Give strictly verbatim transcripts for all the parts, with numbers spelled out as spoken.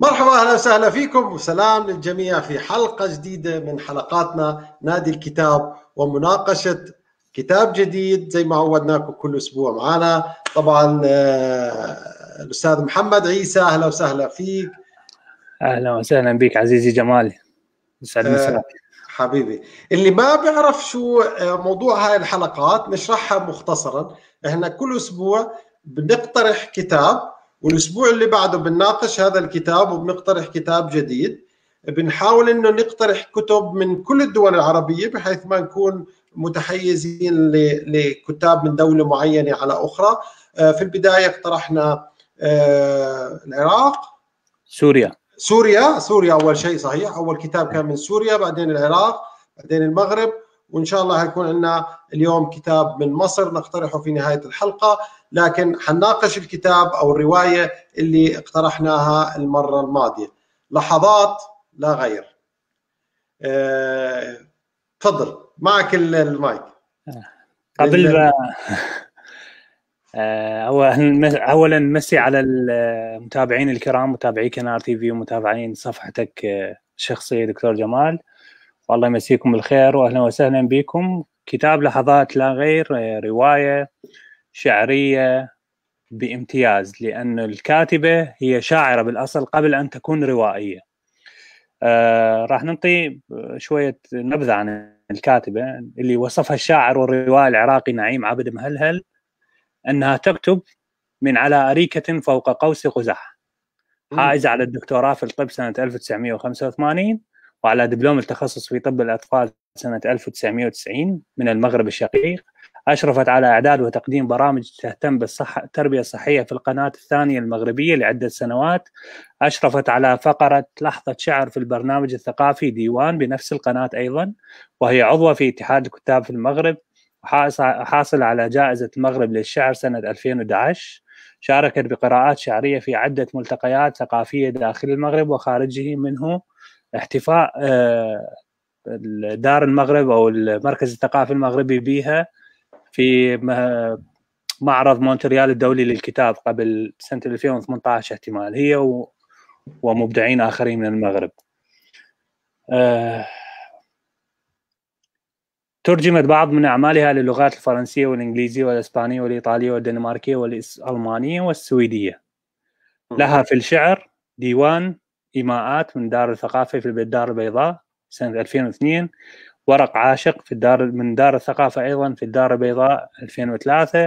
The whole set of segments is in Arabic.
مرحبا، اهلا وسهلا فيكم وسلام للجميع في حلقة جديدة من حلقاتنا نادي الكتاب ومناقشة كتاب جديد زي ما عودناكم كل اسبوع. معنا طبعا آه، الاستاذ محمد عيسى، اهلا وسهلا فيك. اهلا وسهلا بك عزيزي جمال، يسعد مساك. آه، حبيبي، اللي ما بيعرف شو آه، موضوع هاي الحلقات نشرحها مختصرا. احنا كل اسبوع بنقترح كتاب، والاسبوع اللي بعده بنناقش هذا الكتاب وبنقترح كتاب جديد. بنحاول انه نقترح كتب من كل الدول العربية بحيث ما نكون متحيزين لكتاب من دولة معينة على اخرى. آه، في البداية اقترحنا آه، العراق، سوريا. سوريا سوريا أول شيء، صحيح. أول كتاب كان من سوريا، بعدين العراق، بعدين المغرب، وإن شاء الله هيكون عندنا اليوم كتاب من مصر نقترحه في نهاية الحلقة. لكن حنناقش الكتاب أو الرواية اللي اقترحناها المرة الماضية، لحظات لا غير. أه... تفضل، معك المايك. قبل ال... ما اولا مسي على المتابعين الكرام، متابعي كنار تي في ومتابعين صفحتك الشخصيه دكتور جمال، والله يمسيكم بالخير واهلا وسهلا بكم. كتاب لحظات لا غير روايه شعريه بامتياز، لأن الكاتبه هي شاعره بالاصل قبل ان تكون روائيه. آه راح نعطي شويه نبذه عن الكاتبه اللي وصفها الشاعر والروائي العراقي نعيم عبد مهلهل أنها تكتب من على أريكة فوق قوس قزح. حائزة على الدكتوراه في الطب سنة ألف وتسعمئة وخمسة وثمانين، وعلى دبلوم التخصص في طب الأطفال سنة ألف وتسعمئة وتسعين من المغرب الشقيق. أشرفت على إعداد وتقديم برامج تهتم بالصحة التربية الصحية في القناة الثانية المغربية لعدة سنوات. أشرفت على فقرة لحظة شعر في البرنامج الثقافي ديوان بنفس القناة أيضا، وهي عضوة في اتحاد الكتاب في المغرب، وحاصل على جائزة المغرب للشعر سنة ألفين وأحد عشر. شاركت بقراءات شعرية في عدة ملتقيات ثقافية داخل المغرب وخارجه، منه احتفاء دار المغرب أو المركز الثقافي المغربي بها في معرض مونتريال الدولي للكتاب قبل سنة ألفين وثمانية عشر احتمال، هي ومبدعين آخرين من المغرب. ترجمت بعض من أعمالها للغات الفرنسية والإنجليزية والإسبانية والإيطالية والدنماركية والألمانية والسويدية. لها في الشعر ديوان إيماءات من دار الثقافة في الدار البيضاء سنة ألفين واثنين، ورق عاشق في الدار من دار الثقافة أيضا في الدار البيضاء ألفين وثلاثة،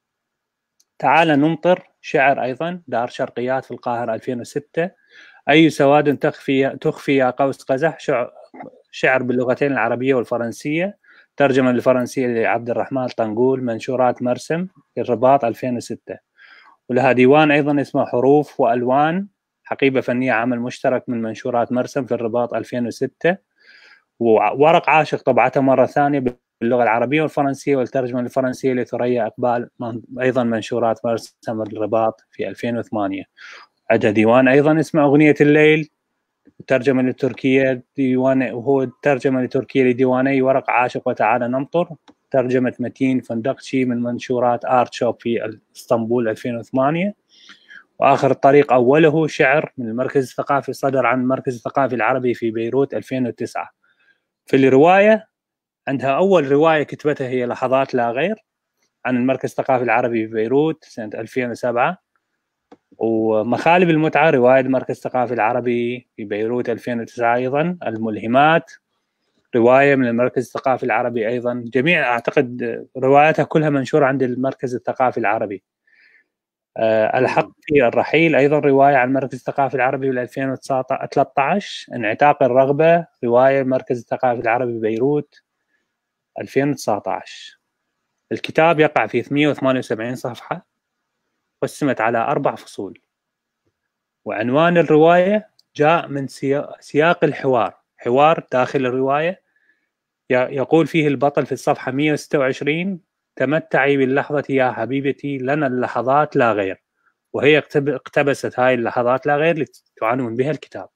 تعال نمطر شعر أيضا دار شرقيات في القاهرة ألفين وستة، أي سواد تخفي تخفي يا قوس قزح شعر, شعر باللغتين العربية والفرنسية، ترجمة للفرنسية لعبد الرحمن طنقول، منشورات مرسم في الرباط ألفين وستة. ولها ديوان أيضا اسمه حروف وألوان، حقيبة فنية عمل مشترك من منشورات مرسم في الرباط ألفين وستة. وورق عاشق طبعته مرة ثانية باللغة العربية والفرنسية والترجمة للفرنسية لثريا إقبال، أيضا منشورات مرسم الرباط في ألفين وثمانية. عندها ديوان أيضا اسمه أغنية الليل، ترجمة للتركية ديوان، وهو ترجمة لتركيا لديواني ورق عاشق وتعالى نمطر، ترجمة متين فندقشي من منشورات آرت شوب في اسطنبول ألفين وثمانية. وآخر الطريق أوله شعر من المركز الثقافي، صدر عن المركز الثقافي العربي في بيروت ألفين وتسعة. في الرواية عندها أول رواية كتبتها هي لحظات لا غير عن المركز الثقافي العربي في بيروت سنة ألفين وسبعة، ومخالب المتعة رواية المركز الثقافي العربي في بيروت ألفين وتسعة أيضا. الملهمات رواية من المركز الثقافي العربي أيضا. جميع أعتقد رواياتها كلها منشورة عند المركز الثقافي العربي. أه الحق في الرحيل أيضا رواية عن المركز الثقافي العربي في ألفين وثلاثة عشر. انعتاق الرغبة رواية المركز الثقافي العربي بيروت ألفين وتسعة عشر. الكتاب يقع في ثمانية وثمانية وسبعين صفحة، قسمت على أربع فصول، وعنوان الرواية جاء من سياق الحوار، حوار داخل الرواية يقول فيه البطل في الصفحة مئة وستة وعشرين: تمتعي باللحظة يا حبيبتي، لنا اللحظات لا غير. وهي اقتبست هاي اللحظات لا غير لتعنون بها الكتاب.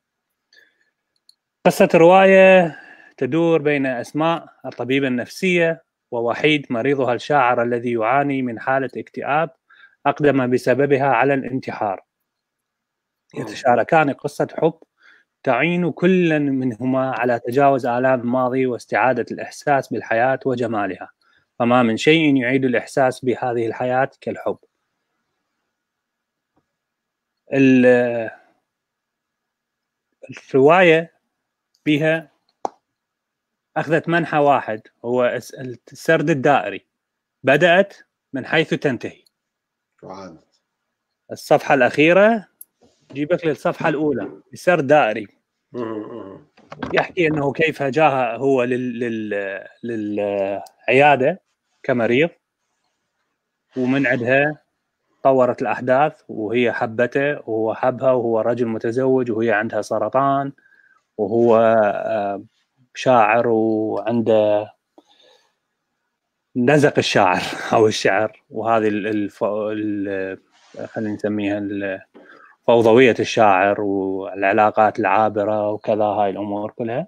قصة الرواية تدور بين أسماء الطبيبة النفسية ووحيد مريضها الشاعر الذي يعاني من حالة اكتئاب أقدم بسببها على الانتحار. يتشاركان قصة حب تعين كل منهما على تجاوز آلام الماضي واستعادة الإحساس بالحياة وجمالها، فما من شيء يعيد الإحساس بهذه الحياة كالحب. الرواية بها أخذت منحى واحد، هو السرد الدائري، بدأت من حيث تنتهي. الصفحة الأخيرة جيبك للصفحة الأولى، سرد دائري يحكي أنه كيف جاء هو لل... للعيادة كمريض، ومن عندها طورت الأحداث، وهي حبته وهو حبها، وهو رجل متزوج وهي عندها سرطان، وهو شاعر وعنده نزق الشاعر أو الشعر، وهذه الف... ال... خلينا نسميها فوضوية الشاعر والعلاقات العابرة وكذا، هاي الأمور كلها.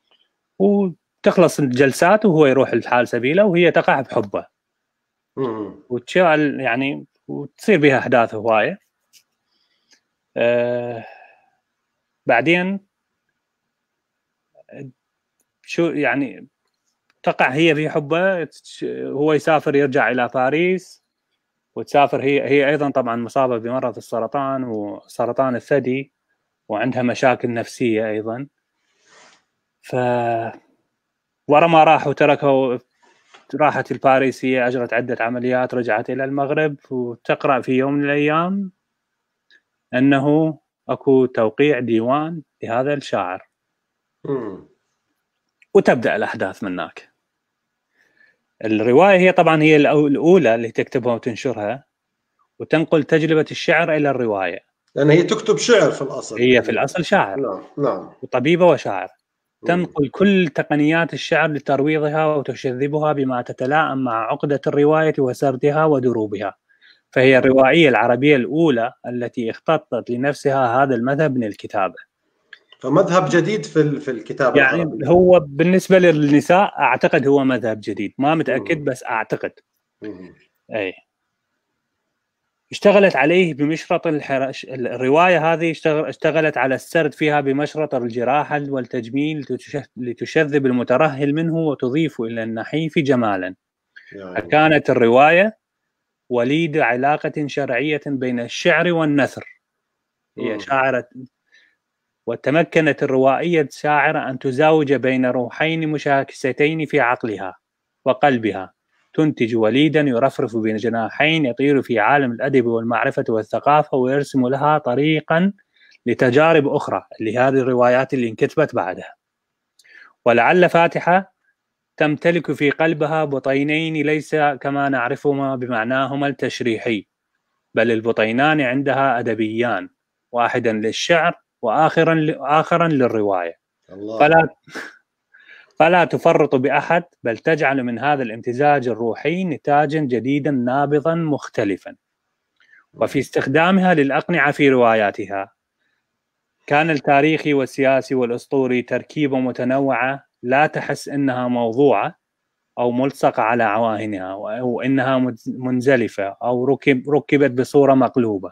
وتخلص الجلسات وهو يروح لحال سبيله وهي تقع بحبه، وتشعل يعني وتصير بها أحداث هواية. آه بعدين شو يعني تقع هي في حبه، هو يسافر يرجع إلى باريس، وتسافر هي هي أيضا طبعا مصابة بمرض السرطان وسرطان الثدي، وعندها مشاكل نفسية أيضا. ف ورا ما راح وتركه، راحت الباريسية، أجرت عدة عمليات، رجعت إلى المغرب، وتقرأ في يوم من الأيام أنه أكو توقيع ديوان لهذا الشاعر. م. وتبدأ الأحداث من هناك. الرواية هي طبعا هي الأولى اللي تكتبها وتنشرها، وتنقل تجربة الشعر إلى الرواية، لأن هي تكتب شعر في الأصل. هي في الأصل شاعر. نعم نعم. وطبيبة وشاعر. تنقل كل تقنيات الشعر لترويضها وتشذبها بما تتلائم مع عقدة الرواية وسردها ودروبها. فهي الروائية العربية الأولى التي اختطت لنفسها هذا المذهب من الكتابة. فمذهب جديد في في الكتابة يعني العربية. هو بالنسبة للنساء أعتقد هو مذهب جديد، ما متأكد بس أعتقد. مم. أي اشتغلت عليه بمشرط الحرش. الرواية هذه اشتغلت على السرد فيها بمشرط الجراحة والتجميل لتشذب المترهل منه وتضيف إلى النحيف جمالا. يعني. كانت الرواية وليد علاقة شرعية بين الشعر والنثر. هي شاعرة، وتمكنت الروائية الشاعرة أن تزاوج بين روحين مشاكستين في عقلها وقلبها، تنتج وليدا يرفرف بين جناحين يطير في عالم الأدب والمعرفة والثقافة، ويرسم لها طريقا لتجارب أخرى، لهذه الروايات اللي انكتبت بعدها. ولعل فاتحة تمتلك في قلبها بطينين ليس كما نعرفهما بمعناهما التشريحي، بل البطينان عندها أدبيان، واحدا للشعر وآخرا آخرا للرواية. الله. فلا فلا تفرط بأحد، بل تجعل من هذا الامتزاج الروحي نتاجا جديدا نابضا مختلفا. وفي استخدامها للأقنعة في رواياتها كان التاريخي والسياسي والأسطوري تركيبة متنوعة لا تحس إنها موضوعة أو ملصقة على عواهنها، أو إنها منزلفة أو ركب ركبت بصورة مقلوبة.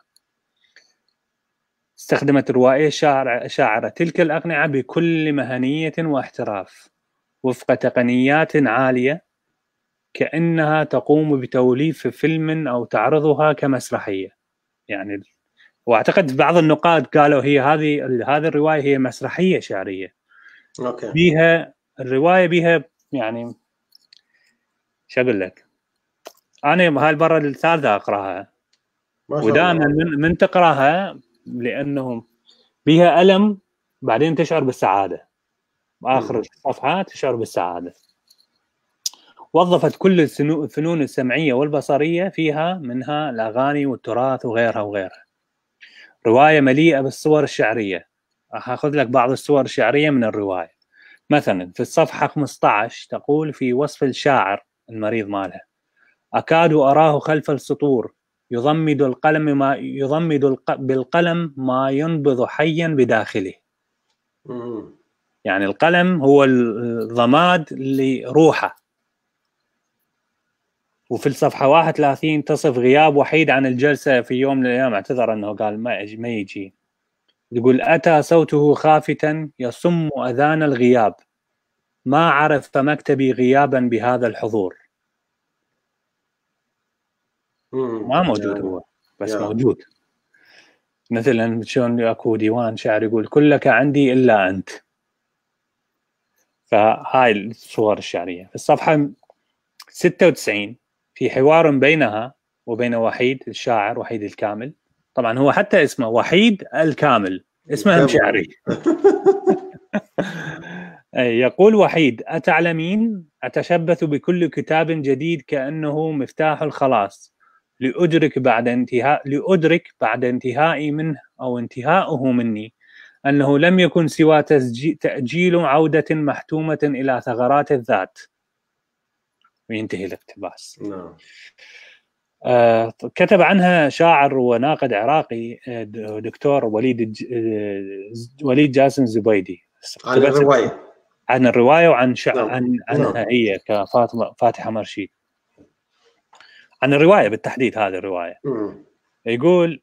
استخدمت الروائية الشاعرة تلك الأقنعة بكل مهنية واحتراف وفق تقنيات عالية، كأنها تقوم بتوليف فيلم أو تعرضها كمسرحية. يعني واعتقد بعض النقاد قالوا هي هذه هذه الرواية هي مسرحية شعرية. أوكي. بيها الرواية بيها يعني شو أقول لك، أنا هاي المرة الثالثة أقرأها، ودائما من, من تقرأها لأنه بيها ألم بعدين تشعر بالسعادة، بآخر الصفحة تشعر بالسعادة. وظفت كل الفنون السمعية والبصرية فيها، منها الأغاني والتراث وغيرها وغيرها. رواية مليئة بالصور الشعرية. أخذ لك بعض الصور الشعرية من الرواية. مثلا في الصفحة خمسة عشر تقول في وصف الشاعر المريض مالها: أكاد أراه خلف السطور يضمد القلم ما يضمد الق... بالقلم ما ينبض حيا بداخله. يعني القلم هو الضماد لروحه. وفي الصفحة واحد وثلاثين تصف غياب وحيد عن الجلسة في يوم من الأيام، اعتذر أنه قال ما ما يجي. يقول أتى صوته خافتا يصم أذان الغياب، ما عرف مكتبي غيابا بهذا الحضور. ما موجود هو بس yeah. موجود. مثلا شلون اكو ديوان شعر يقول كلك عندي إلا أنت. فهاي الصور الشعرية. في الصفحة ستة وتسعين في حوار بينها وبين وحيد الشاعر، وحيد الكامل. طبعا هو حتى اسمه وحيد الكامل، اسمه هم شعري. يقول وحيد: أتعلمين أتشبث بكل كتاب جديد كأنه مفتاح الخلاص، لأدرك بعد انتهاء لأدرك بعد انتهائي منه أو انتهائه مني أنه لم يكن سوى تأجيل عودة محتومة إلى ثغرات الذات. وينتهي الاقتباس. نعم. آه كتب عنها شاعر وناقد عراقي دكتور وليد وليد جاسم زبيدي عن الرواية عن الرواية وعن شع... نعم. عن عنها نعم. هي كفاطمة فاتحة مرشيد. عن الرواية بالتحديد، هذه الرواية. م. يقول: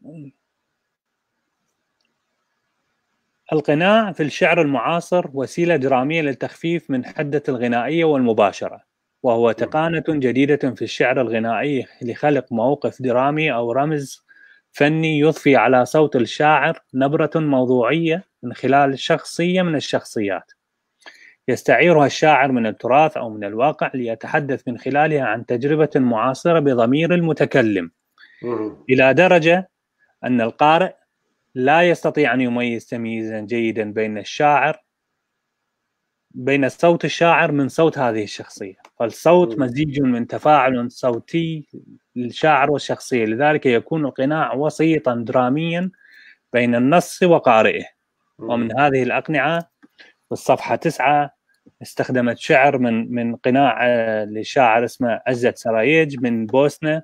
القناع في الشعر المعاصر وسيلة درامية للتخفيف من حدة الغنائية والمباشرة، وهو تقانة جديدة في الشعر الغنائي لخلق موقف درامي أو رمز فني يضفي على صوت الشاعر نبرة موضوعية من خلال شخصية من الشخصيات يستعيرها الشاعر من التراث أو من الواقع ليتحدث من خلالها عن تجربة معاصرة بضمير المتكلم، إلى درجة أن القارئ لا يستطيع أن يميز تمييزا جيدا بين الشاعر بين صوت الشاعر من صوت هذه الشخصية. فالصوت مزيج من تفاعل صوتي للشاعر والشخصية، لذلك يكون القناع وسيطا دراميا بين النص وقارئه. ومن هذه الأقنعة في الصفحة تسعة استخدمت شعر من من قناع لشاعر اسمه عزت سرايج من بوسنة،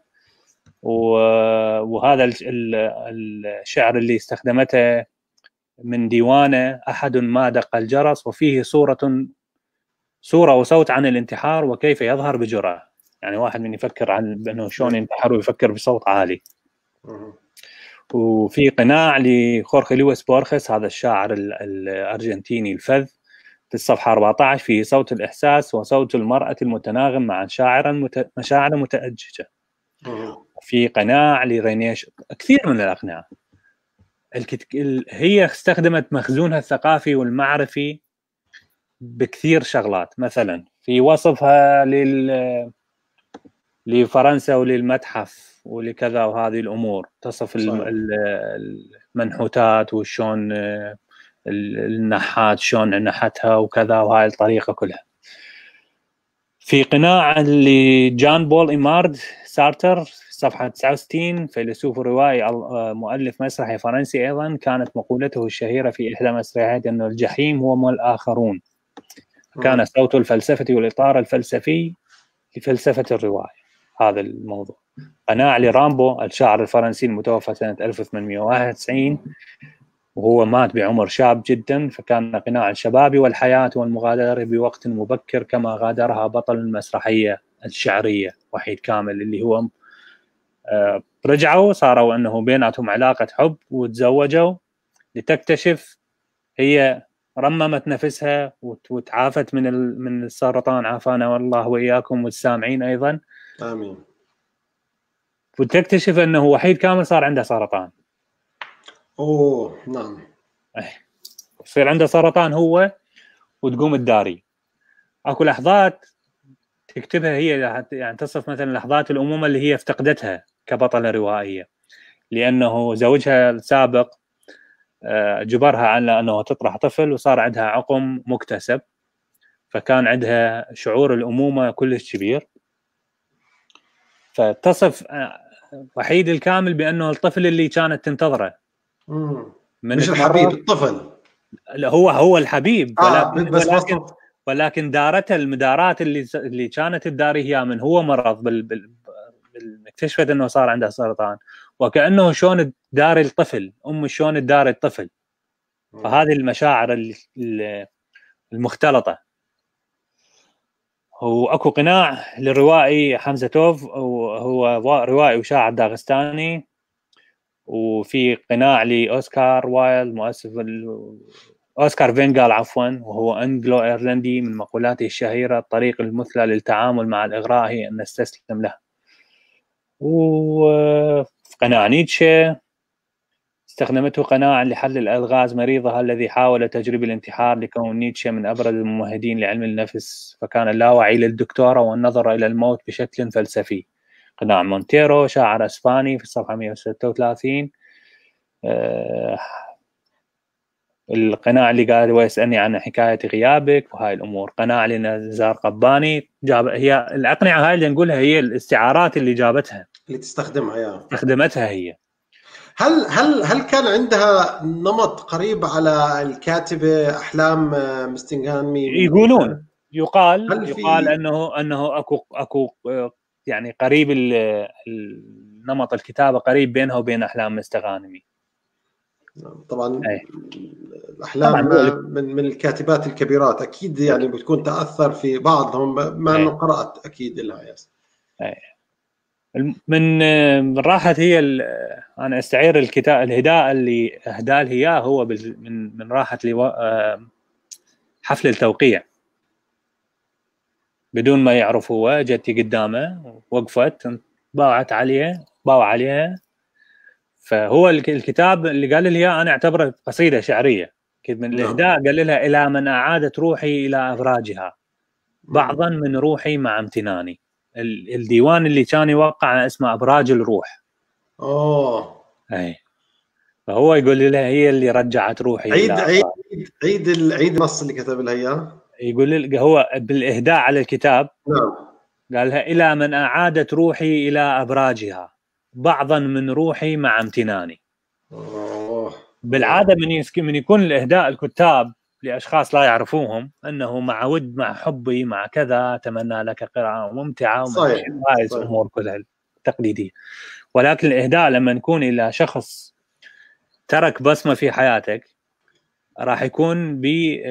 وهذا الشعر اللي استخدمته من ديوانه أحد ما دق الجرس، وفيه صورة صورة وصوت عن الانتحار وكيف يظهر بجرأة. يعني واحد من يفكر عن أنه شلون ينتحر ويفكر بصوت عالي. وفي قناع لخورخي لويس بورخس، هذا الشاعر الأرجنتيني الفذ، في الصفحة أربعة عشر: في صوت الإحساس وصوت المرأة المتناغم مع شاعر مت... مشاعر متأججة. في قناع لرينيش، كثير من الأقنعة. الكت... هي استخدمت مخزونها الثقافي والمعرفي بكثير شغلات. مثلا في وصفها لل لفرنسا وللمتحف ولكذا وهذه الأمور، تصف المنحوتات وشون النحات شون نحتها وكذا، وهاي الطريقة كلها. في قناع لجان بول إيمارد سارتر صفحة تسعة وستين: فيلسوف روائي مؤلف مسرحي فرنسي أيضا، كانت مقولته الشهيرة في إحدى مسرحياته أنه الجحيم هو الآخرون. كان صوت الفلسفة والإطار الفلسفي لفلسفة الرواية هذا الموضوع. قناع لرامبو الشاعر الفرنسي المتوفى سنة ألف وثمانمئة وواحد وتسعين، وهو مات بعمر شاب جدا. فكان قناع الشباب والحياة والمغادرة بوقت مبكر كما غادرها بطل المسرحية الشعرية وحيد كامل، اللي هو آه رجعوا صاروا أنه بيناتهم علاقة حب وتزوجوا، لتكتشف هي رممت نفسها وتعافت من من السرطان، عافانا والله وإياكم والسامعين أيضا. آمين. وتكتشف أنه وحيد كامل صار عنده سرطان. أوه نعم. يصير عنده سرطان هو، وتقوم الداري. أكو لحظات تكتبها هي، يعني تصف مثلا لحظات الأمومة اللي هي افتقدتها كبطلة روائية، لأنه زوجها السابق جبرها على أنه تطرح طفل وصار عندها عقم مكتسب، فكان عندها شعور الأمومة كلش كبير. فتصف وحيد الكامل بأنه الطفل اللي كانت تنتظره. من مش الحبيب، الطفل. هو هو الحبيب، آه ولكن بس ولكن, وصف. ولكن دارته المدارات اللي اللي كانت تداري هي من هو مرض بال, بال... اكتشفت انه صار عنده سرطان، وكأنه شلون داري الطفل، أم شلون داري الطفل. فهذه المشاعر المختلطة. هو أكو قناع للروائي حمزة توف، وهو روائي وشاعر داغستاني، وفي قناع لاوسكار وايلد مؤسس اوسكار فينغال عفوا، وهو انجلو ايرلندي، من مقولاته الشهيره: الطريق المثلى للتعامل مع الاغراء هي ان نستسلم له. وفي قناع نيتشه استخدمته قناعا لحل الالغاز مريضها الذي حاول تجربه الانتحار، لكون نيتشه من ابرز الممهدين لعلم النفس، فكان اللاوعي للدكتوره والنظر الى الموت بشكل فلسفي. قناع مونتيرو شاعر اسباني في الصفحه مئة وستة وثلاثين. أه القناع اللي قال ويسألني عن حكاية غيابك وهاي الأمور. قناع لنزار قباني جاب، هي الأقنعة هاي اللي نقولها هي الاستعارات اللي جابتها اللي تستخدمها يا استخدمتها هي. هل هل هل كان عندها نمط قريب على الكاتبة أحلام مستنغانمي؟ يقولون يقال في... يقال أنه أنه أكو أكو يعني قريب النمط الكتابة قريب بينها وبين أحلام مستغانمي. طبعا أي. الأحلام طبعاً من من الكاتبات الكبيرات أكيد، يعني بتكون تأثر في بعضهم، ما أنه قرأت أكيد لها ياس. أي. من من راحت هي أنا أستعير الكتاب الهداء اللي أهداه لي إياه هو من من راحت لي حفل التوقيع بدون ما يعرف هو. جتي قدامه وقفت باوعت عليه باوع عليها. فهو الكتاب اللي قال لي اياه انا اعتبره قصيده شعريه كذا من الاهداء. قال لها: الى من اعادت روحي الى افراجها بعضا من روحي مع امتناني. الديوان اللي كان يوقع اسمه ابراج الروح. اوه اي. فهو يقول لها هي اللي رجعت روحي. عيد الى عيد عيد العيد النص اللي كتب لها اياه. يقول هو بالاهداء على الكتاب. نعم. قال لها: الى من اعادت روحي الى ابراجها بعضا من روحي مع امتناني. أوه. بالعاده من من يكون الاهداء الكتاب لاشخاص لا يعرفوهم انه مع ود مع حبي مع كذا اتمنى لك قراءه ممتعه ومن هاي الامور كلها التقليديه. ولكن الاهداء لما نكون الى شخص ترك بصمه في حياتك راح يكون ب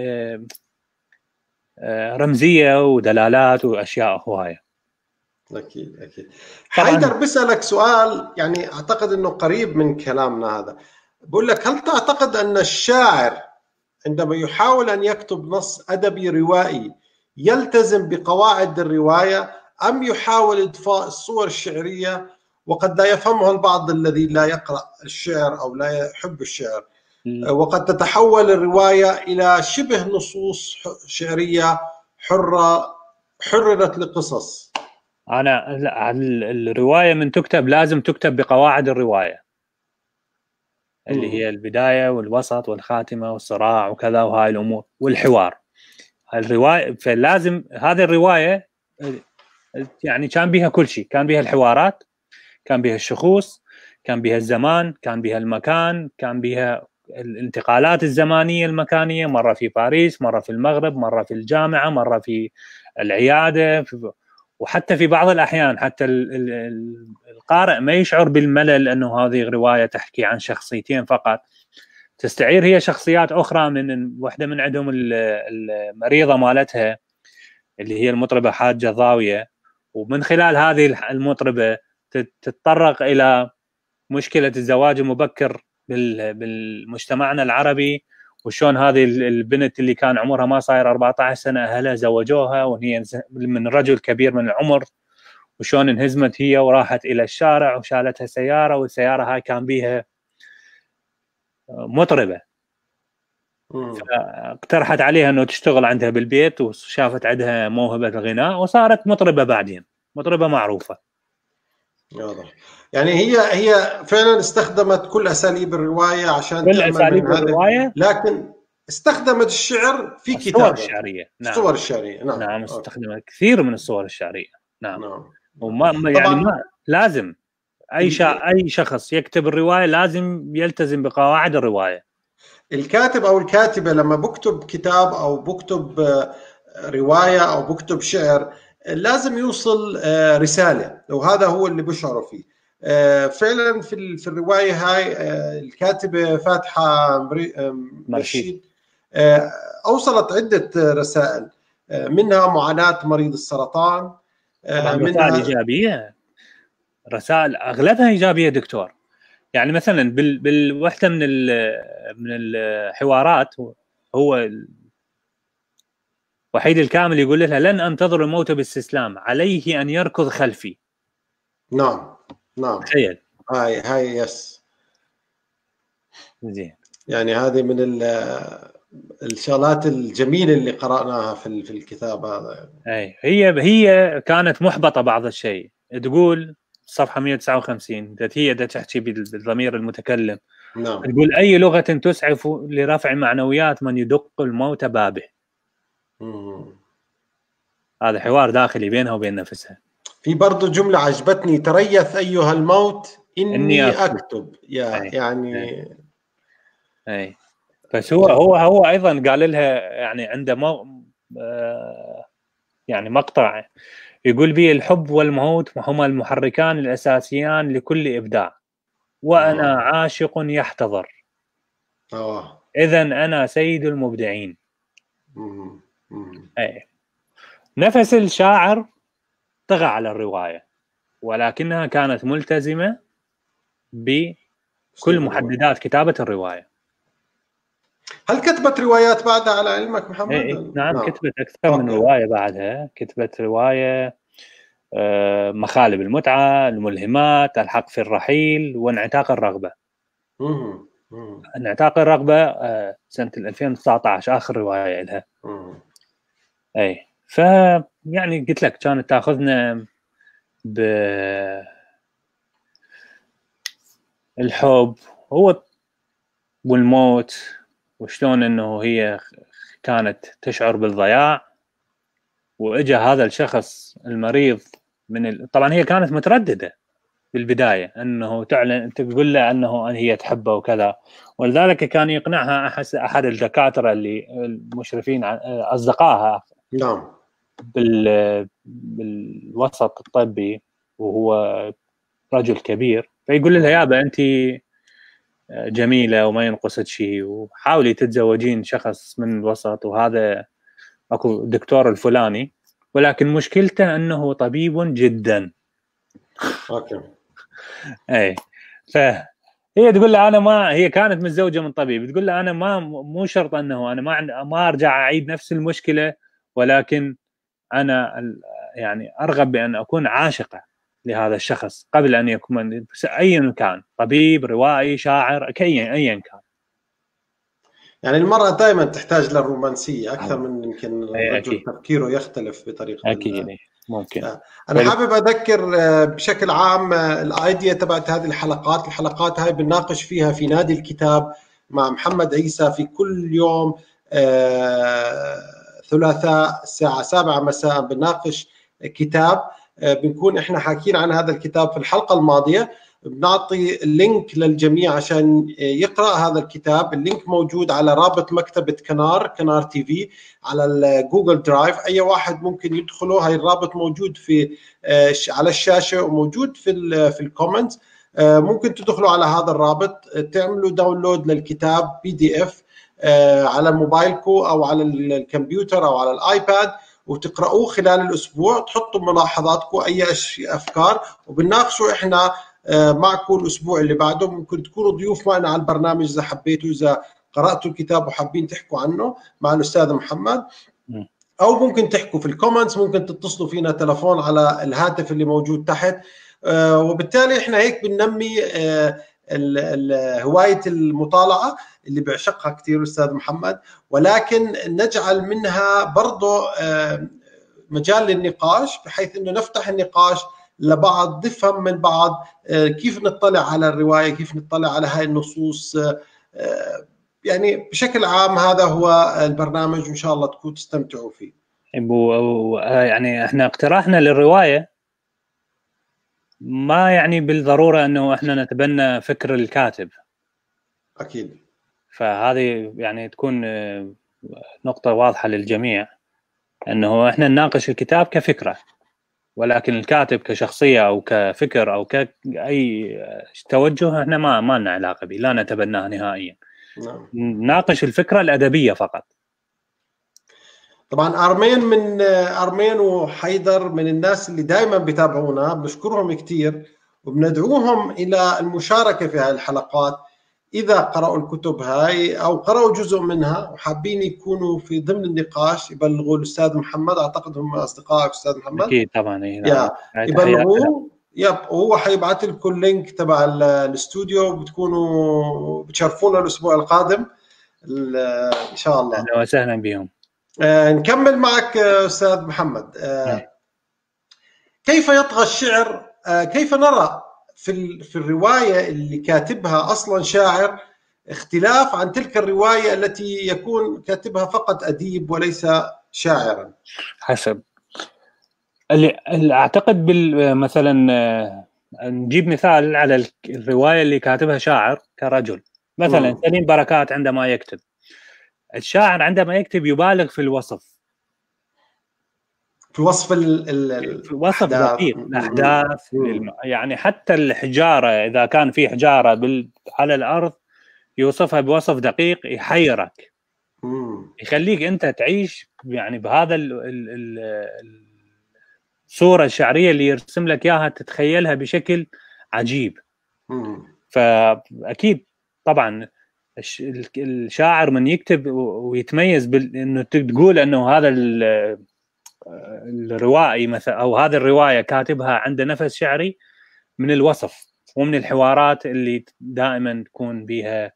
رمزيه ودلالات واشياء هوايه. اكيد اكيد. حيدر بسالك سؤال يعني اعتقد انه قريب من كلامنا هذا. بقول لك: هل تعتقد ان الشاعر عندما يحاول ان يكتب نص ادبي روائي يلتزم بقواعد الروايه، ام يحاول اضفاء الصور الشعريه وقد لا يفهمها البعض الذي لا يقرا الشعر او لا يحب الشعر، وقد تتحول الروايه الى شبه نصوص شعريه حره حررت لقصص؟ أنا الرواية من تكتب لازم تكتب بقواعد الرواية اللي هي البداية والوسط والخاتمة والصراع وكذا وهاي الأمور والحوار. الرواية فلازم هذه الرواية يعني كان بها كل شيء، كان بها الحوارات، كان بها الشخوص، كان بها الزمان، كان بها المكان، كان بها الانتقالات الزمانية المكانية، مرة في باريس، مرة في المغرب، مرة في الجامعة، مرة في العيادة، وحتى في بعض الأحيان حتى القارئ ما يشعر بالملل أنه هذه رواية تحكي عن شخصيتين فقط، تستعير هي شخصيات أخرى من واحدة من عندهم المريضة مالتها اللي هي المطربة حاجة ضاوية، ومن خلال هذه المطربة تتطرق إلى مشكلة الزواج المبكر بالمجتمعنا العربي، وشون هذه البنت اللي كان عمرها ما صاير أربعة عشر سنة أهلها زوجوها وهي من رجل كبير من العمر، وشون انهزمت هي وراحت إلى الشارع وشالتها سيارة، والسيارة هاي كان بيها مطربة، اقترحت عليها أنه تشتغل عندها بالبيت، وشافت عندها موهبة الغناء وصارت مطربة بعدين، مطربة معروفة. واضح. يعني هي هي فعلا استخدمت كل اساليب الروايه عشان كل تعمل أساليب من الرواية، لكن استخدمت الشعر في كتابه. الصور الشعريه. نعم. الصور الشعريه. نعم. نعم استخدمت كثير من الصور الشعريه. نعم. نعم. وما يعني ما لازم اي شا... اي شخص يكتب الروايه لازم يلتزم بقواعد الروايه. الكاتب او الكاتبه لما بكتب كتاب او بكتب روايه او بكتب شعر لازم يوصل رساله، وهذا هو اللي بشعره فيه. فعلا في في الروايه هاي الكاتبه فاتحه مرشيد اوصلت عده رسائل، منها معاناه مريض السرطان، طبعا رسائل ايجابيه، رسائل اغلبها ايجابيه دكتور، يعني مثلا بال بالوحده من من الحوارات هو وحيد الكامل يقول لها لن انتظر الموت باستسلام، عليه ان يركض خلفي. نعم نعم تخيل. هاي هاي يس زين. يعني هذه من الشغلات الجميله اللي قراناها في في الكتاب هذا. اي هي هي كانت محبطه بعض الشيء، تقول صفحه مئة وتسعة وخمسين هي دا تحكي بالضمير المتكلم. نعم. تقول اي لغه تسعف لرفع معنويات من يدق الموت بابه. مم. هذا حوار داخلي بينها وبين نفسها. في برضه جمله عجبتني، تريث ايها الموت اني, إني أكتب, أكتب. يا أي. يعني اي, أي. بس هو هو هو ايضا قال لها يعني عنده مو آه يعني مقطع يقول به الحب والموت هما المحركان الاساسيان لكل ابداع، وانا آه. عاشق يحتضر. اه اذا انا سيد المبدعين. مم. مم. اي نفس الشاعر طغى على الروايه، ولكنها كانت ملتزمه بكل محددات كتابه الروايه. هل كتبت روايات بعدها على علمك محمد؟ إيه إيه نعم, نعم كتبت أكثر أوكي. من رواية بعدها. كتبت رواية آه مخالب المتعة، الملهمات، الحق في الرحيل، وانعتاق الرغبة. مم. مم. انعتاق الرغبة آه سنة ألفين وتسعة عشر آخر رواية لها. مم. أي ف يعني قلت لك كانت تأخذنا ب الحب هو والموت، وشلون انه هي كانت تشعر بالضياع، واجا هذا الشخص المريض من ال... طبعا هي كانت متردده بالبدايه انه تعلن تقول له انه هي تحبه وكذا، ولذلك كان يقنعها احس احد الدكاتره اللي المشرفين اصدقائها نعم بال بالوسط الطبي، وهو رجل كبير، فيقول لها يابا انت جميله وما ينقصك شيء، وحاولي تتزوجين شخص من الوسط، وهذا اكو دكتور الفلاني، ولكن مشكلته انه طبيب جدا. اوكي. اي فهي تقول له انا ما، هي كانت متزوجه من طبيب، تقول له انا ما مو شرط انه انا ما ما ارجع اعيد نفس المشكله، ولكن انا يعني ارغب بان اكون عاشقه لهذا الشخص قبل ان يكون ايا كان، طبيب، روائي، شاعر، ايا ايا كان. يعني المرأة دائما تحتاج للرومانسية أكثر من يمكن الرجل تفكيره يختلف بطريقة. أكيد ممكن. أنا حابب أذكر بشكل عام الآيديا تبعت هذه الحلقات. الحلقات هاي بنناقش فيها في نادي الكتاب مع محمد عيسى في كل يوم ثلاثاء الساعة سبعة مساء بنناقش كتاب. بنكون إحنا حاكين عن هذا الكتاب في الحلقة الماضية، بنعطي اللينك للجميع عشان يقرأ هذا الكتاب. اللينك موجود على رابط مكتبة كنار كنار تي في على الجوجل درايف، أي واحد ممكن يدخله. هاي الرابط موجود في على الشاشة وموجود في في الكومنت. ممكن تدخلوا على هذا الرابط، تعملوا داونلود للكتاب بي دي اف على موبايلكم أو على الكمبيوتر أو على الآيباد، وتقرأوه خلال الأسبوع، تحطوا ملاحظاتكم أي أفكار، وبنناقشوا إحنا معكم الأسبوع اللي بعده. ممكن تكونوا ضيوف معنا على البرنامج إذا حبيتوا، إذا قرأتوا الكتاب وحابين تحكوا عنه مع الأستاذ محمد، أو ممكن تحكوا في الكومنتس، ممكن تتصلوا فينا تلفون على الهاتف اللي موجود تحت. وبالتالي إحنا هيك بننمي هواية المطالعة اللي بيعشقها كثير الأستاذ محمد، ولكن نجعل منها برضو مجال للنقاش، بحيث أنه نفتح النقاش لبعض، نفهم من بعض كيف نطلع على الرواية، كيف نطلع على هاي النصوص. يعني بشكل عام هذا هو البرنامج، وإن شاء الله تكونوا تستمتعوا فيه. يعني احنا اقتراحنا للرواية ما يعني بالضرورة أنه احنا نتبنى فكر الكاتب. أكيد. فهذه يعني تكون نقطة واضحة للجميع، أنه احنا نناقش الكتاب كفكرة، ولكن الكاتب كشخصية أو كفكر أو كأي توجه احنا ما ما لنا علاقة به، لا نتبناه نهائيا. نعم. نناقش الفكرة الأدبية فقط. طبعا أرمين من أرمين وحيدر من الناس اللي دائما بيتابعونا، بشكرهم كتير، وبندعوهم إلى المشاركة في هذه الحلقات إذا قرأوا الكتب هاي أو قرأوا جزء منها وحابين يكونوا في ضمن النقاش، يبلغوا الأستاذ محمد. أعتقد هم أصدقائك أستاذ محمد. أكيد طبعا. يا يبلغوه، يب هو حيبعث لكم لينك تبع الاستوديو، بتكونوا بتشرفونا الأسبوع القادم إن شاء الله. أهلا وسهلا بهم. آه نكمل معك أستاذ محمد. آه كيف يطغى الشعر؟ آه كيف نرى في في الرواية اللي كاتبها أصلا شاعر اختلاف عن تلك الرواية التي يكون كاتبها فقط أديب وليس شاعرا؟ حسب اللي, اللي أعتقد مثلا نجيب مثال على الرواية اللي كاتبها شاعر كرجل، مثلا م. سليم بركات عندما يكتب، الشاعر عندما يكتب يبالغ في الوصف، في وصف ال ال في وصف دقيق الأحداث. يعني حتى الحجارة إذا كان في حجارة بال على الأرض يوصفها بوصف دقيق يحيرك، مم. يخليك أنت تعيش يعني بهذا ال ال ال الصورة الشعرية اللي يرسم لك إياها، تتخيلها بشكل عجيب. مم. فأكيد طبعا الشاعر من يكتب ويتميز بأنه تقول أنه هذا الروائي مثلا أو هذه الرواية كاتبها عنده نفس شعري من الوصف ومن الحوارات اللي دائما تكون بها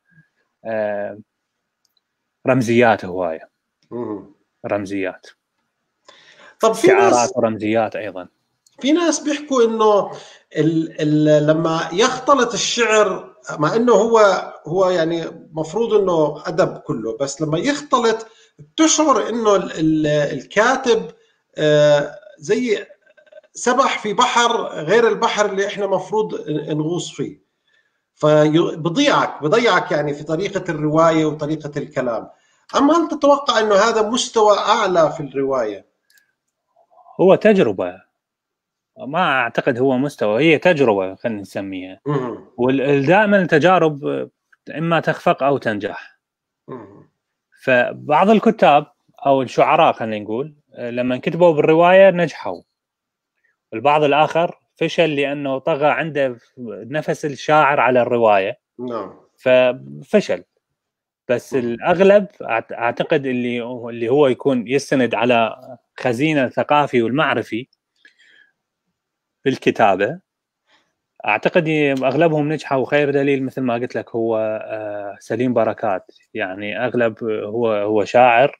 رمزيات هواية. رمزيات طب في ناس ورمزيات أيضا. في ناس بيحكوا إنه ال ال لما يختلط الشعر، مع إنه هو هو يعني مفروض إنه أدب كله، بس لما يختلط بتشعر إنه ال ال الكاتب آه زي سبح في بحر غير البحر اللي إحنا مفروض نغوص فيه، فبضيعك بضيعك يعني في طريقة الرواية وطريقة الكلام. أما هل تتوقع إنه هذا مستوى أعلى في الرواية؟ هو تجربة، ما أعتقد هو مستوى، هي تجربة خلينا نسميها. ودائما التجارب إما تخفق أو تنجح. مم. فبعض الكتاب أو الشعراء خلينا نقول لما كتبوا بالرواية نجحوا، البعض الآخر فشل لأنه طغى عنده نفس الشاعر على الرواية. نعم. ففشل. بس الأغلب أعتقد اللي اللي هو يكون يستند على خزينة الثقافي والمعرفي بالكتابة، أعتقد أغلبهم نجحوا. وخير دليل مثل ما قلت لك هو سليم بركات، يعني أغلب هو هو شاعر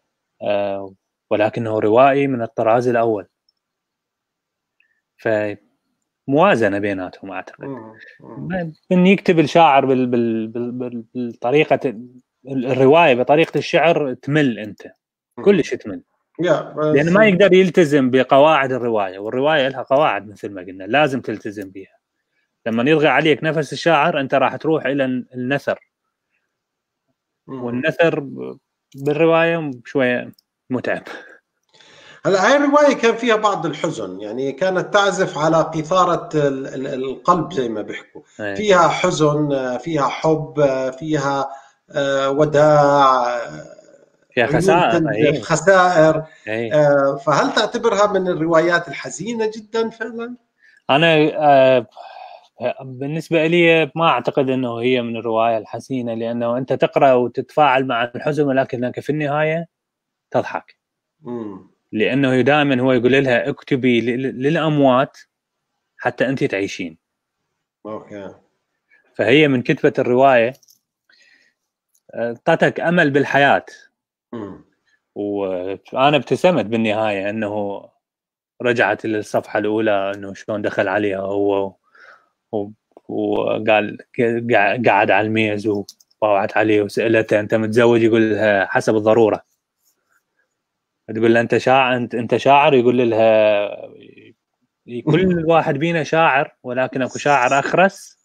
ولكنه روائي من الطراز الأول. فموازنة بيناتهم أعتقد. من يكتب الشاعر بال بال بال بالطريقة الرواية بطريقة الشعر تمل أنت كلش تمل، لأنه ما يقدر يلتزم بقواعد الرواية، والرواية لها قواعد مثل ما قلنا لازم تلتزم بها. لما يلغى عليك نفس الشاعر أنت راح تروح إلى النثر، والنثر بالرواية شوية متعب. هلا هاي الرواية كان فيها بعض الحزن، يعني كانت تعزف على قيثارة القلب زي ما بيحكوا. فيها حزن، فيها حب، فيها وداع، فيها خسائر. خسائر. فهل تعتبرها من الروايات الحزينة جدا فعلا؟ أنا بالنسبة لي ما أعتقد أنه هي من الرواية الحزينة، لأنه أنت تقرأ وتتفاعل مع الحزن ولكنك في النهاية تضحك. مم. لأنه دائما هو يقول لها اكتبي للأموات حتى أنت تعيشين. أوكي. فهي من كتبة الرواية اعطتك أمل بالحياة. مم. وأنا ابتسمت بالنهاية أنه رجعت للصفحة الأولى أنه شلون دخل عليها هو وقال قاعد على الميز وطاوعت عليه وسألته أنت متزوج؟ يقول لها حسب الضرورة. تقول له أنت شاعر؟ أنت أنت شاعر؟ يقول لها كل واحد بينا شاعر، ولكن أكو شاعر أخرس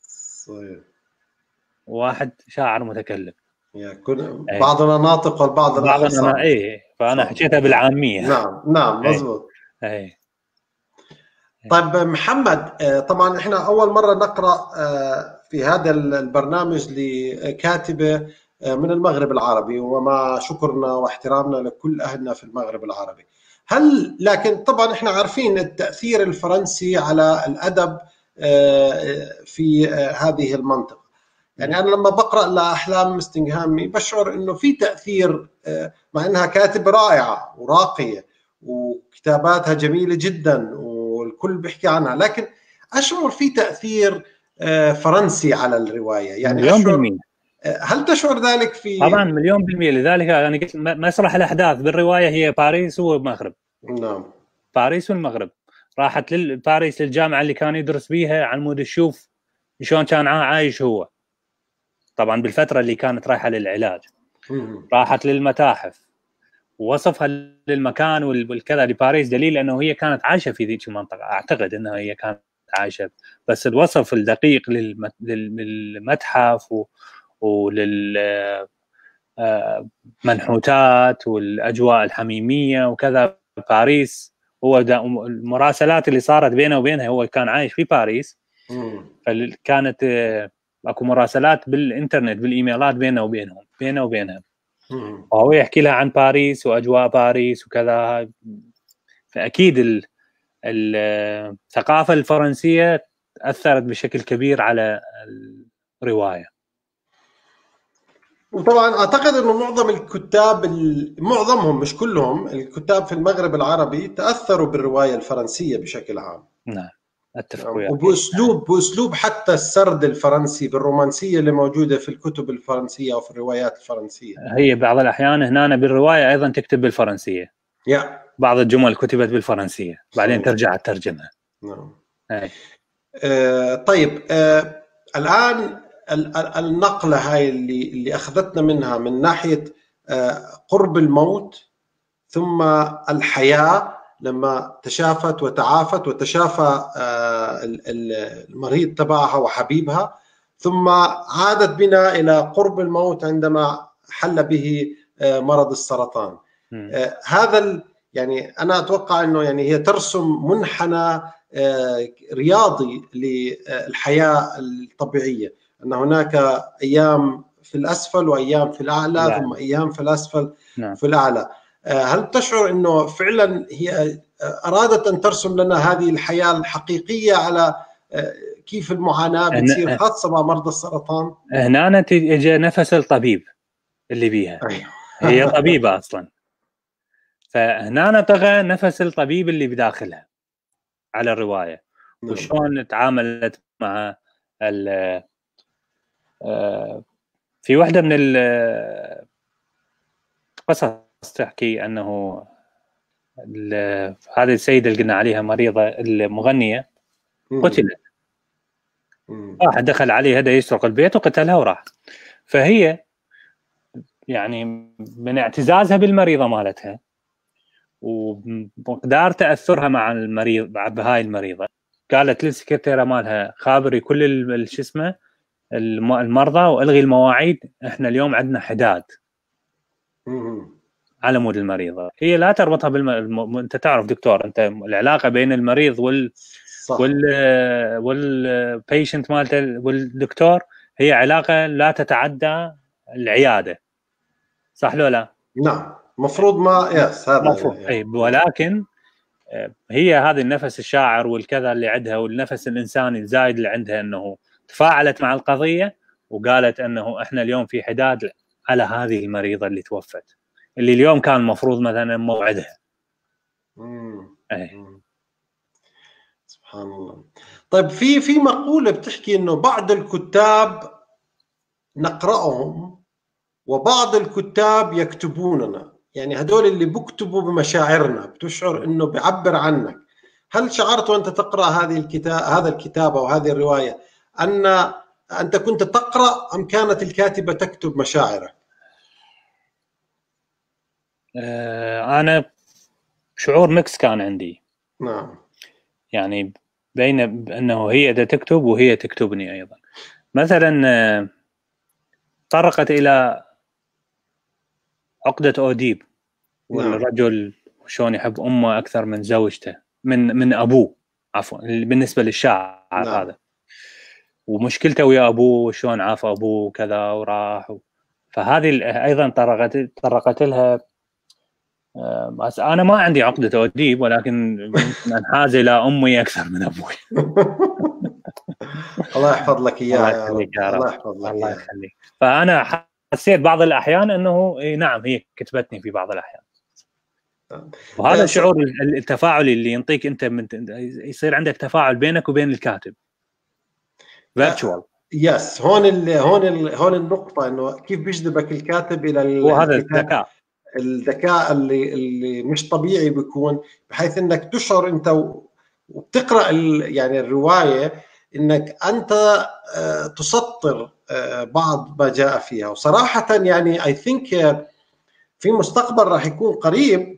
وواحد شاعر متكلم. كل بعضنا ناطق والبعض الآخر صامت. إيه، فأنا حكيتها بالعامية. نعم نعم مزبوط. أي. طيب محمد، طبعا احنا اول مره نقرا في هذا البرنامج لكاتبه من المغرب العربي، وما شكرنا واحترامنا لكل اهلنا في المغرب العربي. هل لكن طبعا احنا عارفين التاثير الفرنسي على الادب في هذه المنطقة. يعني أنا لما بقرأ لأحلام مستنغهامي بشعر إنه في تأثير، مع إنها كاتبة رائعة وراقية وكتاباتها جميلة جدا والكل بيحكي عنها، لكن أشعر في تأثير فرنسي على الرواية. يعني مليون أشعر بالمية. هل تشعر ذلك في؟ طبعا مليون بالمية. لذلك أنا قلت مسرح الأحداث بالرواية هي باريس والمغرب. نعم. باريس والمغرب. راحت لباريس للجامعة اللي كان يدرس بيها على مود يشوف شلون كان عايش هو، طبعا بالفترة اللي كانت رايحة للعلاج. راحت للمتاحف ووصفها للمكان والكذا لباريس، دليل أنه هي كانت عايشة في ذيك المنطقة. أعتقد أنها هي كانت عايشة، بس الوصف الدقيق للمتحف وللمنحوتات والأجواء الحميمية وكذا باريس. هو المراسلات اللي صارت بينه وبينها، هو كان عايش في باريس، فكانت اكو مراسلات بالانترنت بالإيميلات بينه وبينهم بينه وبينها، وهو يحكي لها عن باريس وأجواء باريس وكذا. فأكيد الثقافة الفرنسية أثرت بشكل كبير على الرواية. وطبعا اعتقد انه معظم الكتاب، معظمهم مش كلهم، الكتاب في المغرب العربي تاثروا بالروايه الفرنسيه بشكل عام. نعم اتفق وياك. وباسلوب باسلوب حتى السرد الفرنسي بالرومانسيه اللي موجوده في الكتب الفرنسيه او في الروايات الفرنسيه. هي بعض الاحيان هنا بالروايه ايضا تكتب بالفرنسيه. yeah. بعض الجمل كتبت بالفرنسيه بعدين صحيح. ترجع تترجمها. نعم. أي. آه طيب آه الان النقله هاي اللي اللي اخذتنا منها من ناحيه قرب الموت ثم الحياه لما تشافت وتعافت وتشافى المريض تبعها وحبيبها، ثم عادت بنا الى قرب الموت عندما حل به مرض السرطان. م. هذا يعني انا اتوقع انه يعني هي ترسم منحنى رياضي للحياه الطبيعيه، أن هناك أيام في الأسفل وأيام في الأعلى لا. ثم أيام في الأسفل لا. في الأعلى. هل تشعر أنه فعلا هي أرادت أن ترسم لنا هذه الحياة الحقيقية على كيف المعاناة بتصير خاصة مع مرضى السرطان؟ هنا تجي نفس الطبيب اللي بيها. هي طبيبة أصلا، فهنا طغى نفس الطبيب اللي بداخلها على الرواية. وشون تعاملت مع ال في واحدة من القصص تحكي أنه هذه السيدة اللي قلنا عليها مريضة المغنية قتلت. واحد دخل عليها دا يسرق البيت وقتلها وراح. فهي يعني من اعتزازها بالمريضة مالتها ومقدار تأثرها مع المريض بهاي المريضة، قالت للسكرتيرة مالها خابري كل شو اسمه المرضى والغي المواعيد، احنا اليوم عندنا حداد على مود المريضه. هي لا تربطها بالم... انت تعرف دكتور، انت العلاقه بين المريض وال صح. وال والبيشنت مالته والدكتور هي علاقه لا تتعدى العياده، صح لو لا؟ نعم مفروض ما يس هذا مفروض يعني. اي ولكن هي هذا النفس الشاعر والكذا اللي عندها والنفس الانساني الزايد اللي عندها، انه تفاعلت مع القضية وقالت أنه إحنا اليوم في حداد على هذه المريضة اللي توفت، اللي اليوم كان المفروض مثلا موعدها. مم. أي. سبحان الله. طيب في في مقولة بتحكي إنه بعض الكتاب نقرأهم وبعض الكتاب يكتبوننا، يعني هدول اللي بكتبوا بمشاعرنا بتشعر إنه بيعبر عنك. هل شعرت وأنت تقرأ هذه الكتاب هذا الكتاب أو هذه الرواية أن أنت كنت تقرأ أم كانت الكاتبة تكتب مشاعرك؟ آه أنا شعور ميكس كان عندي. نعم. يعني بين أنه هي تكتب وهي تكتبني أيضا. مثلا طرقت إلى عقدة أوديب والرجل شلون يحب أمه أكثر من زوجته من من أبوه، عفوا بالنسبة للشاعر. نعم. هذا ومشكلته ويا ابوه شلون عاف ابوه كذا وراح. فهذه ايضا طرقت طرقت لها. بس انا ما عندي عقده اوديب، ولكن انحاز الى امي اكثر من ابوي. الله يحفظ لك اياه يا رب. الله يحفظ لك الله يخليك. فانا حسيت بعض الاحيان انه نعم هي كتبتني في بعض الاحيان. وهذا شعور التفاعلي اللي ينطيك انت من يصير عندك تفاعل بينك وبين الكاتب فيرتشوال. يس هون ال هون ال هون النقطه انه كيف بيجذبك الكاتب الى وهذا الذكاء الذكاء اللي اللي مش طبيعي بيكون، بحيث انك تشعر انت وبتقرا يعني الروايه انك انت تسطر بعض ما جاء فيها. وصراحه يعني اي ثينك في مستقبل راح يكون قريب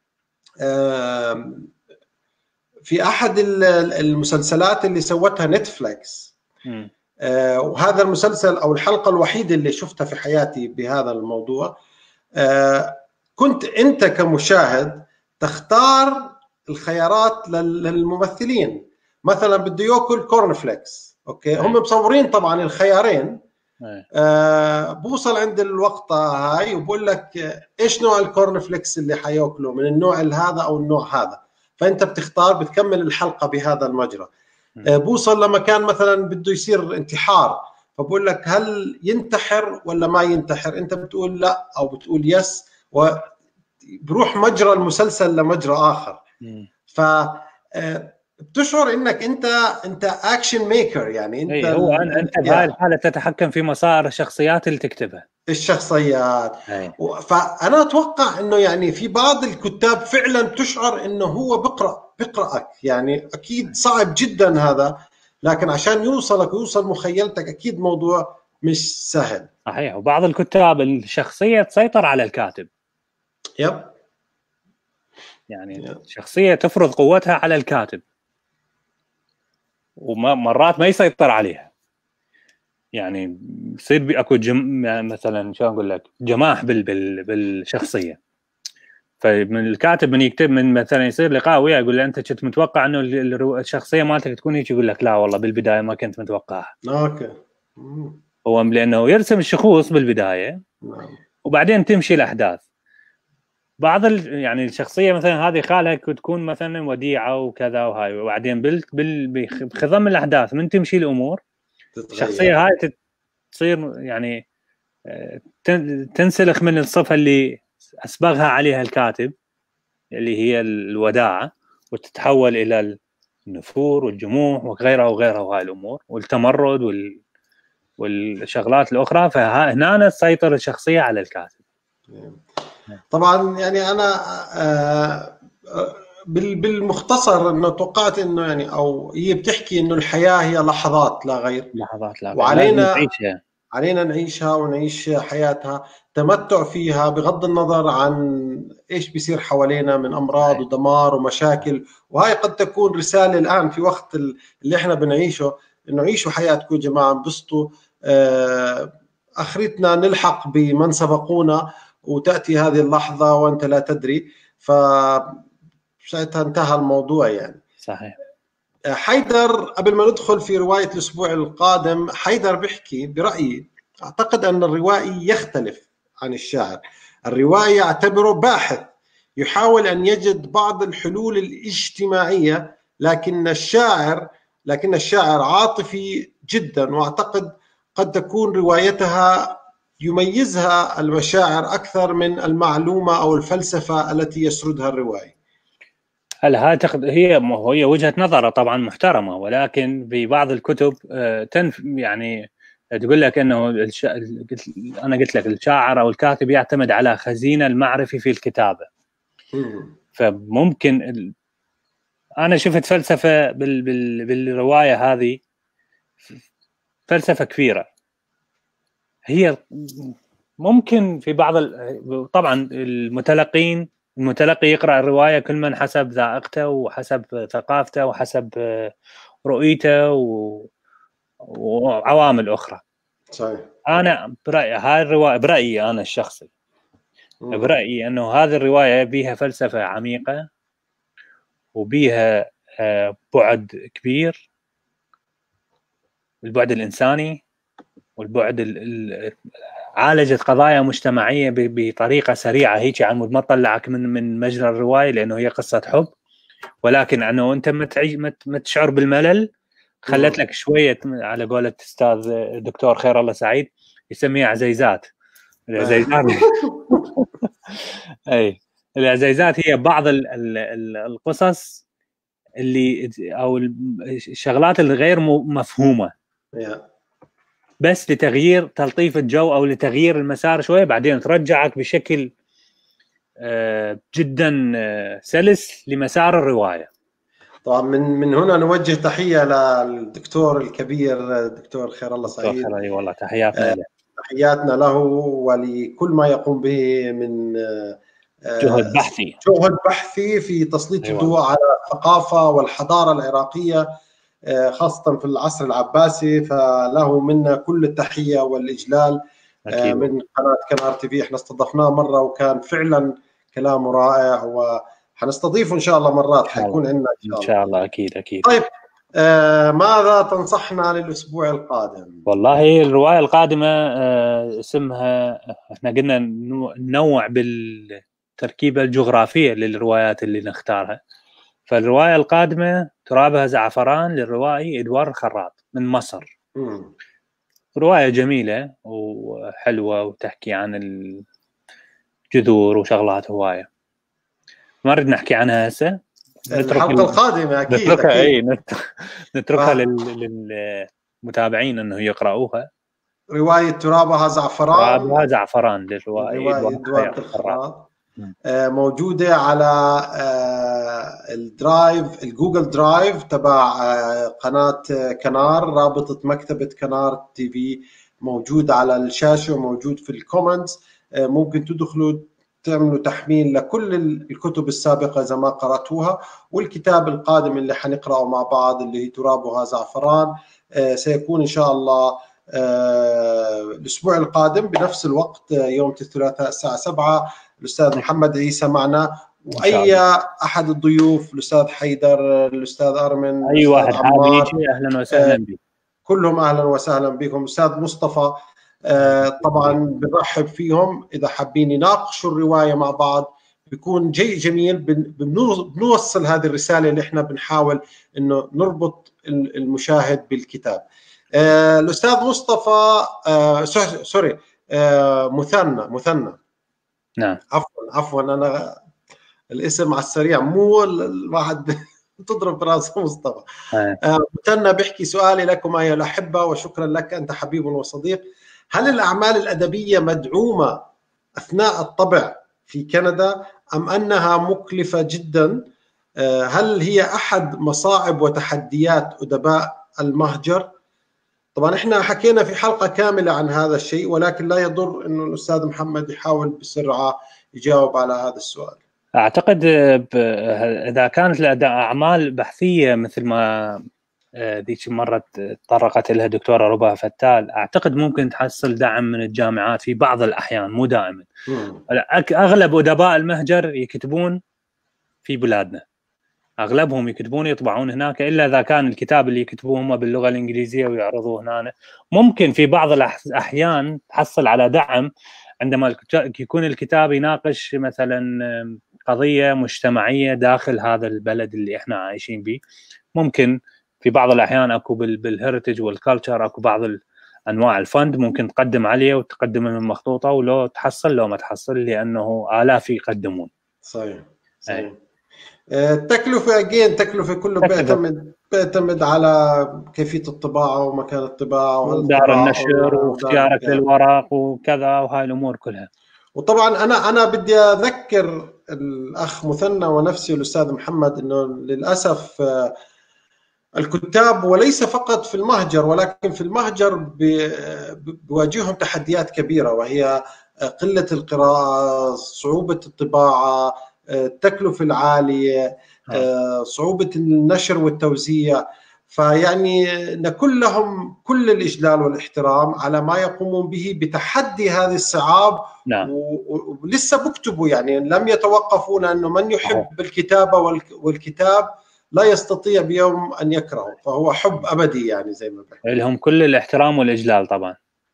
في احد المسلسلات اللي سوتها نتفليكس، وهذا المسلسل او الحلقه الوحيده اللي شفتها في حياتي بهذا الموضوع، كنت انت كمشاهد تختار الخيارات للممثلين. مثلا بده ياكل كورن فليكس، اوكي هم مصورين طبعا الخيارين، آه بوصل عند الوقطه هاي وبقول لك ايش نوع الكورن فليكس اللي حياكله، من النوع هذا او النوع هذا، فانت بتختار بتكمل الحلقه بهذا المجرى. آه بوصل لمكان مثلا بده يصير انتحار، فبقول لك هل ينتحر ولا ما ينتحر، انت بتقول لا او بتقول يس، وبروح مجرى المسلسل لمجرى اخر. ف بتشعر انك انت انت اكشن ميكر، يعني انت أي هو انت بهاي الحاله تتحكم في مسار الشخصيات اللي تكتبها الشخصيات. أي. فانا اتوقع انه يعني في بعض الكتاب فعلا بتشعر انه هو بقرا بقراك، يعني اكيد صعب جدا هذا، لكن عشان يوصلك ويوصل مخيلتك اكيد موضوع مش سهل. صحيح. وبعض الكتاب الشخصيه تسيطر على الكاتب. يب يعني الشخصيه تفرض قوتها على الكاتب ومرات ما يسيطر عليها. يعني يصير اكو جم... يعني مثلا شو اقول لك جماح بال... بال... بالشخصيه. فمن الكاتب من يكتب من مثلا يصير لقاء وياه يقول له انت كنت متوقع انه الشخصيه مالتك تكون هيك، يقول لك لا والله بالبدايه ما كنت متوقعها. اوكي. هو لانه يرسم الشخوص بالبدايه وبعدين تمشي الاحداث. بعض ال... يعني الشخصيه مثلا هذه خالها تكون مثلا وديعه وكذا وهاي، وبعدين بال... بال... بخضم الاحداث من تمشي الامور الشخصيه هاي تصير يعني تنسلخ من الصفه اللي اسبغها عليها الكاتب اللي هي الوداعه، وتتحول الى النفور والجموح وغيرها وغيرها وهاي الامور والتمرد وال... والشغلات الاخرى. فهنا تسيطر الشخصيه على الكاتب. طبعا يعني انا بالمختصر انه توقعت انه يعني او هي بتحكي انه الحياه هي لحظات لا غير، لحظات لا غير، وعلينا نعيشها. علينا نعيشها ونعيش حياتها، تمتع فيها بغض النظر عن ايش بيصير حوالينا من امراض ودمار ومشاكل. وهي قد تكون رساله الان في وقت اللي احنا بنعيشه، انه عيشوا حياتكم يا جماعه، انبسطوا، اخرتنا نلحق بمن سبقونا وتاتي هذه اللحظه وانت لا تدري، ف ساعتها انتهى الموضوع يعني. صحيح. حيدر قبل ما ندخل في رواية الأسبوع القادم، حيدر بيحكي برأيي أعتقد أن الروائي يختلف عن الشاعر. الروائي يعتبره باحث يحاول أن يجد بعض الحلول الاجتماعية، لكن الشاعر لكن الشاعر عاطفي جدا، وأعتقد قد تكون روايتها يميزها المشاعر أكثر من المعلومة أو الفلسفة التي يسردها الروائي. هل هذه هي هي وجهة نظره طبعا محترمة، ولكن في بعض الكتب تنف يعني تقول لك انه الش... انا قلت لك الشاعر او الكاتب يعتمد على خزينة المعرفي في الكتابة. فممكن ال... انا شفت فلسفة بال... بال... بالرواية هذه، فلسفة كبيرة. هي ممكن في بعض ال... طبعا المتلقين المتلقي يقرأ الرواية كل من حسب ذائقته وحسب ثقافته وحسب رؤيته و... وعوامل أخرى. صحيح. أنا برأيي هاي الرواية، برأيي أنا الشخصي، م. برأيي أنه هذه الرواية بيها فلسفة عميقة وبيها بعد كبير، البعد الإنساني والبعد ال... عالجت قضايا مجتمعية بطريقة سريعة هيك، عن مود ما تطلعك من من مجرى الرواية، لأنه هي قصة حب، ولكن أنه أنت ما تعيش ما تشعر بالملل خلت لك شويه على قولة استاذ دكتور خير الله سعيد يسميها عزيزات. العزيزات اي العزيزات هي بعض ال ال القصص اللي او الشغلات الغير مفهومه بس لتغيير تلطيف الجو او لتغيير المسار شويه، بعدين ترجعك بشكل جدا سلس لمسار الروايه. طبعا من من هنا نوجه تحيه للدكتور الكبير الدكتور خير الله سعيد. اي والله تحياتنا له. تحياتنا له ولكل ما يقوم به من جهد بحثي جهد بحثي في تسليط الضوء على الثقافه والحضاره العراقيه خاصه في العصر العباسي، فله منا كل التحيه والاجلال. أكيد. من قناه كنار تي في احنا استضفناه مره وكان فعلا كلامه رائع، وحنستضيفه ان شاء الله مرات، حيكون عندنا ان شاء الله. ان شاء الله اكيد اكيد. طيب آه ماذا تنصحنا للاسبوع القادم؟ والله الروايه القادمه آه اسمها، احنا قلنا ننوع بالتركيبه الجغرافيه للروايات اللي نختارها، فالروايه القادمه ترابها زعفران للروائي ادوار الخراط من مصر. م. روايه جميله وحلوه وتحكي عن الجذور وشغلات هوايه، ما نريد نحكي عنها هسه، الحلقه القادمه اكيد نتركها اكيد اي نتركها للمتابعين انه يقرأوها. روايه ترابها زعفران ترابها زعفران للروائي ادوار الخراط، موجوده على الدرايف الجوجل درايف تبع قناه كنار، رابطه مكتبه كنار تي في موجود على الشاشه وموجود في الكومنتس. ممكن تدخلوا تعملوا تحميل لكل الكتب السابقه اذا ما قراتوها، والكتاب القادم اللي حنقراه مع بعض اللي هي ترابها زعفران سيكون ان شاء الله الاسبوع القادم بنفس الوقت يوم الثلاثاء الساعه سبعة. الاستاذ محمد عيسى معنا، واي احد الضيوف، الاستاذ حيدر، الاستاذ ارمن، اي واحد حابب يجي اهلا وسهلا بك، كلهم اهلا وسهلا بكم. الاستاذ مصطفى طبعا بنرحب فيهم، اذا حابين يناقشوا الروايه مع بعض بيكون جيد جميل. بنوصل هذه الرساله اللي احنا بنحاول انه نربط المشاهد بالكتاب. الاستاذ مصطفى سوري مثنى مثنى نعم عفوا عفوا انا الاسم على السريع مو الواحد تضرب براسه مصطفى. مثنى بيحكي سؤالي لكم ايها الاحبه، وشكرا لك انت حبيب وصديق. هل الاعمال الادبيه مدعومه اثناء الطبع في كندا ام انها مكلفه جدا؟ هل هي احد مصاعب وتحديات ادباء المهجر؟ طبعا احنا حكينا في حلقه كامله عن هذا الشيء، ولكن لا يضر انه الاستاذ محمد يحاول بسرعه يجاوب على هذا السؤال. اعتقد اذا كانت الاعمال بحثيه مثل ما ذيك مره تطرقت لها دكتوره ربا فتال، اعتقد ممكن تحصل دعم من الجامعات في بعض الاحيان، مو دائما. اغلب ادباء المهجر يكتبون في بلادنا، اغلبهم يكتبون يطبعون هناك، الا اذا كان الكتاب اللي يكتبوه هم باللغه الانجليزيه ويعرضوه هنا. ممكن في بعض الاحيان تحصل على دعم عندما يكون الكتاب يناقش مثلا قضيه مجتمعيه داخل هذا البلد اللي احنا عايشين به. ممكن في بعض الاحيان اكو بالهيريتج والكالتشر اكو بعض انواع الفند ممكن تقدم عليه وتقدم من مخطوطه، ولو تحصل لو ما تحصل لانه الاف يقدمون. صحيح صحيح. التكلفه اجين تكلفه كله بيعتمد بيعتمد على كيفيه الطباعه ومكان الطباعه ودار النشر واختيارك للورق وكذا وهاي الامور كلها. وطبعا انا انا بدي اذكر الاخ مثنى ونفسي والاستاذ محمد انه للاسف الكتاب وليس فقط في المهجر ولكن في المهجر بيواجههم تحديات كبيره، وهي قله القراءه، صعوبه الطباعه، التكلفة العالية، صعوبة النشر والتوزيع. فيعني نكون لهم كل الإجلال والاحترام على ما يقومون به بتحدي هذه الصعاب. نعم. ولسه بكتبوا، يعني لم يتوقفون، أنه من يحب الكتابة والكتاب لا يستطيع بيوم أن يكرهه، فهو حب أبدي يعني زي ما بحكي. لهم كل الاحترام والإجلال طبعا.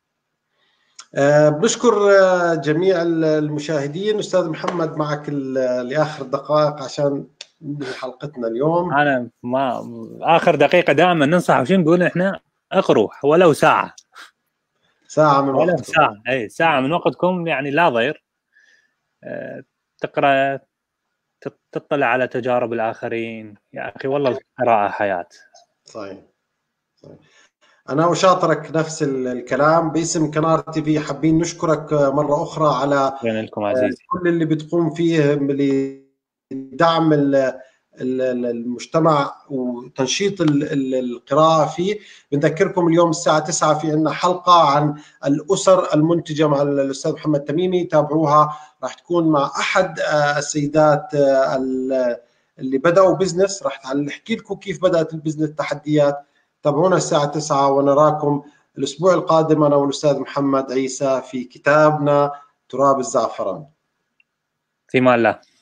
أه بنشكر جميع المشاهدين. أستاذ محمد معك لآخر دقائق عشان ننهي حلقتنا اليوم. انا ما اخر دقيقه دائما ننصح وشو نقول احنا؟ اقروا ولو ساعه ساعه من ولو وقتكم. ساعه اي ساعه من وقتكم، يعني لا ضير. أه تقرا، تطلع على تجارب الاخرين. يا اخي والله القراءه حياه. صحيح صحيح. أنا وشاطرك نفس الكلام. باسم كنار تي في حابين نشكرك مرة أخرى على لكم عزيزي كل اللي بتقوم فيه لدعم المجتمع وتنشيط القراءة فيه. بنذكركم اليوم الساعة تسعة في عندنا حلقة عن الأسر المنتجة مع الأستاذ محمد تميمي، تابعوها. راح تكون مع أحد السيدات اللي بدأوا بزنس، راح نحكي لكم كيف بدأت البزنس، التحديات. تابعونا الساعة تسعة ونراكم الأسبوع القادم أنا والأستاذ محمد عيسى في كتابنا تراب الزعفران. في مال الله.